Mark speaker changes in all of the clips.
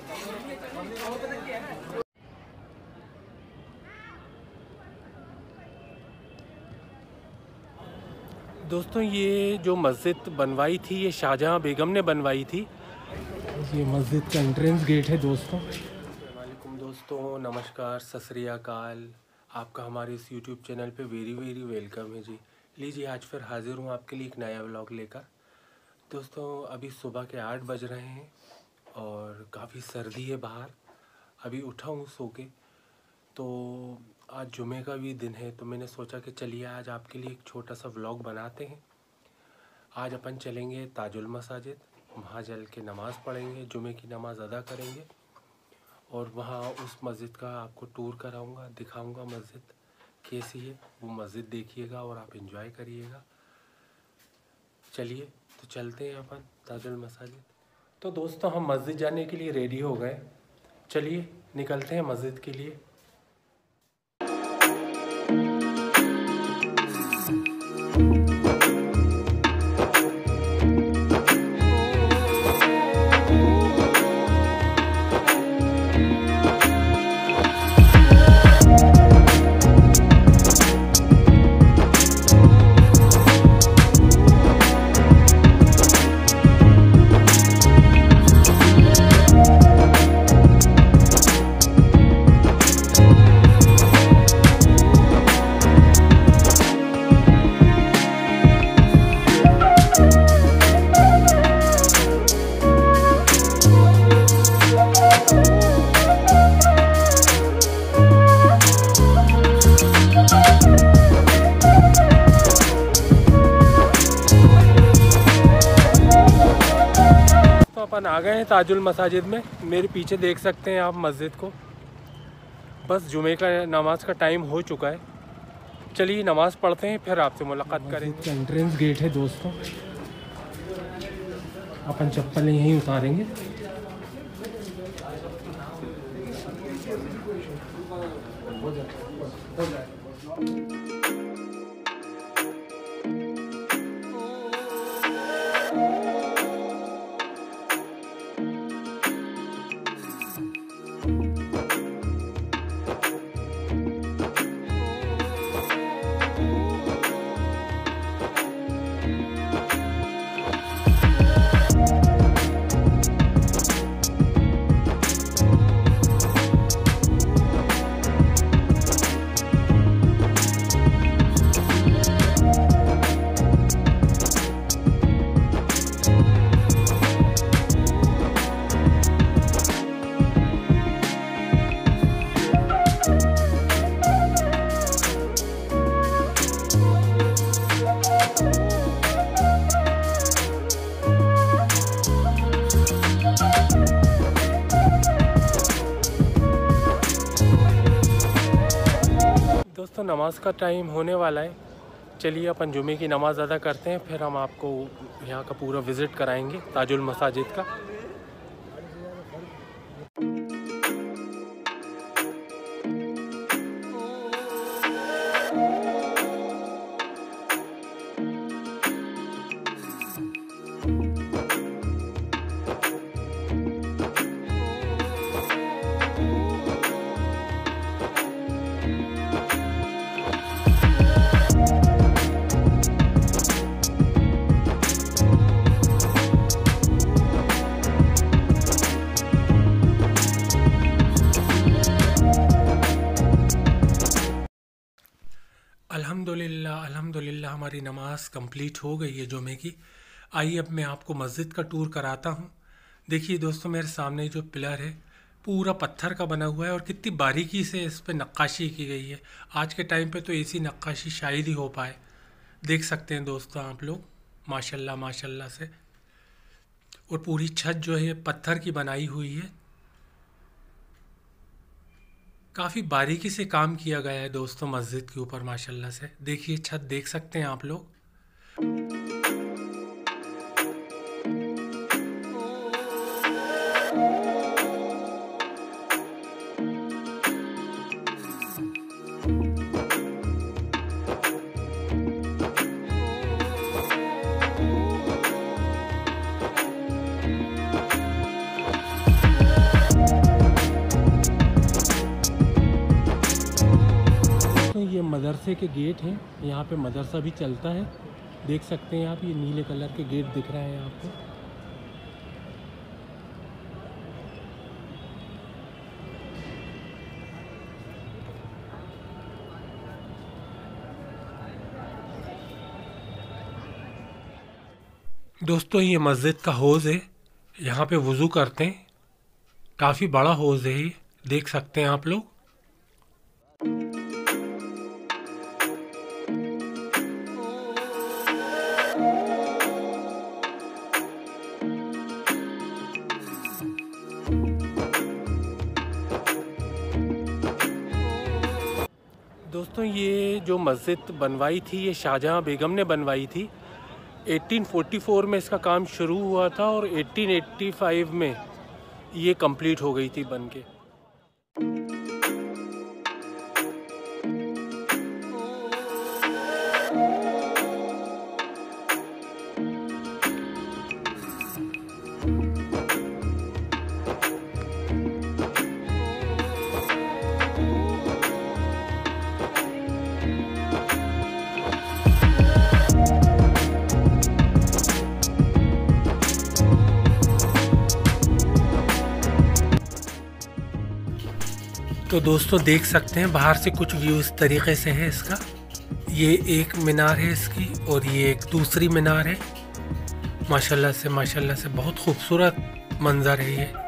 Speaker 1: दोस्तों ये जो मस्जिद बनवाई थी ये शाहजहां बेगम ने बनवाई थी। ये मस्जिद का एंट्रेंस गेट है दोस्तों। वालेकुम दोस्तों, नमस्कार, सत श्री अकाल। आपका हमारे इस यूट्यूब चैनल पे वेरी वेरी वेलकम है जी। लीजिए आज फिर हाज़िर हूँ आपके लिए एक नया व्लॉग लेकर। दोस्तों अभी सुबह के 8 बज रहे हैं और काफ़ी सर्दी है बाहर। अभी उठा हूँ सो के, तो आज जुमे का भी दिन है, तो मैंने सोचा कि चलिए आज आपके लिए एक छोटा सा व्लॉग बनाते हैं। आज अपन चलेंगे ताजुल मसाजिद, वहाँ चल के नमाज़ पढ़ेंगे, जुमे की नमाज़ अदा करेंगे और वहाँ उस मस्जिद का आपको टूर कराऊंगा, दिखाऊंगा मस्जिद कैसी है। वो मस्जिद देखिएगा और आप एंजॉय करिएगा। चलिए तो चलते हैं अपन ताजुल मसाजिद। तो दोस्तों हम मस्जिद जाने के लिए रेडी हो गए, चलिए निकलते हैं मस्जिद के लिए। अपन आ गए हैं ताजुल मसाजिद में। मेरे पीछे देख सकते हैं आप मस्जिद को। बस जुमे का नमाज का टाइम हो चुका है। चलिए नमाज पढ़ते हैं, फिर आपसे मुलाकात करेंगे। एंट्रेंस गेट है दोस्तों। अपन चप्पल यहीं उतारेंगे। दोस्तों नमाज का टाइम होने वाला है। चलिए अपन जुमे की नमाज़ अदा करते हैं, फिर हम आपको यहाँ का पूरा विज़िट कराएंगे ताजुल मसाजिद का। अल्हम्दुलिल्लाह हमारी नमाज़ कंप्लीट हो गई है जुमे की। आइए अब मैं आपको मस्जिद का टूर कराता हूँ। देखिए दोस्तों मेरे सामने जो पिलर है पूरा पत्थर का बना हुआ है और कितनी बारीकी से इस पे नक्काशी की गई है। आज के टाइम पे तो ऐसी नक्काशी शायद ही हो पाए। देख सकते हैं दोस्तों आप लोग, माशाल्लाह माशाल्लाह से। और पूरी छत जो है पत्थर की बनाई हुई है। काफ़ी बारीकी से काम किया गया है दोस्तों मस्जिद के ऊपर माशाल्लाह से। देखिए छत देख सकते हैं आप लोग। मदरसे के गेट हैं। यहाँ पे मदरसा भी चलता है, देख सकते हैं आप। ये नीले कलर के गेट दिख रहे हैं आपको। दोस्तों ये मस्जिद का हौज़ है, यहाँ पे वज़ू करते हैं। काफ़ी बड़ा हौज़ है ये, देख सकते हैं आप लोग। दोस्तों ये जो मस्जिद बनवाई थी ये शाहजहाँ बेगम ने बनवाई थी। 1844 में इसका काम शुरू हुआ था और 1885 में ये कंप्लीट हो गई थी बन के। तो दोस्तों देख सकते हैं बाहर से कुछ व्यू इस तरीके से है इसका। ये एक मीनार है इसकी और ये एक दूसरी मीनार है। माशाल्लाह से बहुत खूबसूरत मंजर है ये।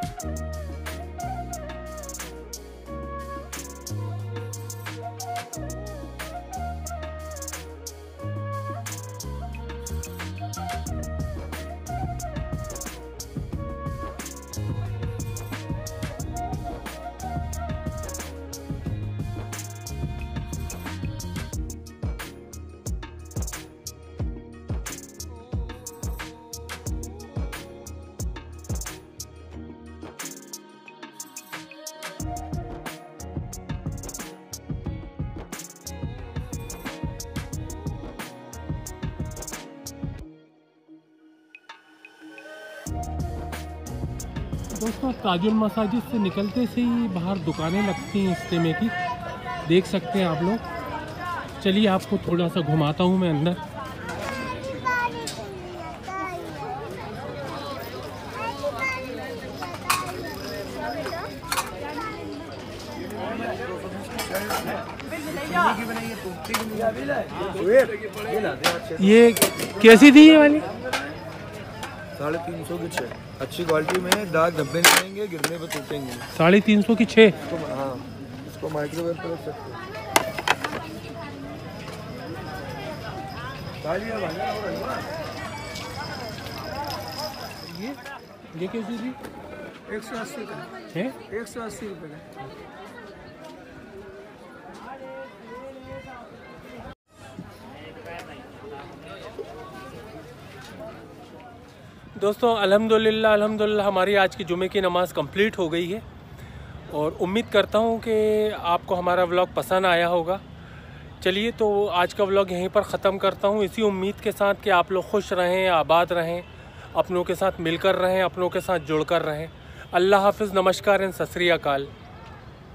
Speaker 1: दोस्तों ताजुल मसाजिद से निकलते से ही बाहर दुकानें लगती हैं इस्तेमे की, देख सकते हैं आप लोग। चलिए आपको थोड़ा सा घुमाता हूँ मैं अंदर। ये कैसी थी ये वाली?
Speaker 2: 350 की 6, अच्छी क्वालिटी में, दाग धब्बे नहीं आएंगे, गिरने पे टूटेंगे।
Speaker 1: 350 की 6।
Speaker 2: हाँ, इसको माइक्रोवेव पर रख सकते हैं।
Speaker 1: ये कैसी थी?
Speaker 2: 180 का
Speaker 1: है,
Speaker 2: 180 रुपये का।
Speaker 1: दोस्तों अल्हम्दुलिल्लाह हमारी आज की जुमे की नमाज़ कंप्लीट हो गई है और उम्मीद करता हूँ कि आपको हमारा व्लॉग पसंद आया होगा। चलिए तो आज का व्लॉग यहीं पर ख़त्म करता हूँ, इसी उम्मीद के साथ कि आप लोग खुश रहें, आबाद रहें, अपनों के साथ मिलकर रहें, अपनों के साथ जुड़कर रहें। अल्लाह हाफ़िज़, नमस्कार एंड सत श्री अकाल।